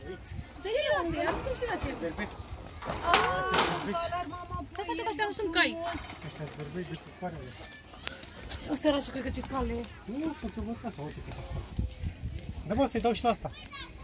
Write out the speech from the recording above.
Dă-i și la ție, aruncă și la ție. Dar mama, păi, e ăștia nu sunt cai. Ăștia-s bărbeci de cucoarele. O săraci, cred că ce cale e. Nu, sunt învățați, uite cât acolo. Dă mă, să-i dau și la asta.